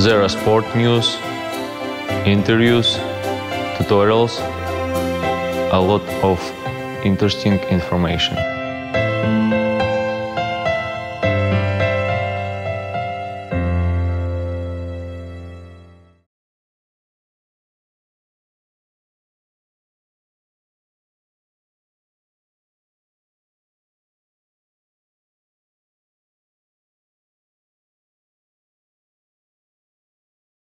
There are sport news, interviews, tutorials, a lot of interesting information.